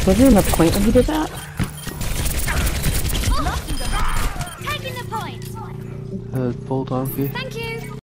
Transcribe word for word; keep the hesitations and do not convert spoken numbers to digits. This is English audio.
Was there a point when he did that? Uh, full donkey. Thank you.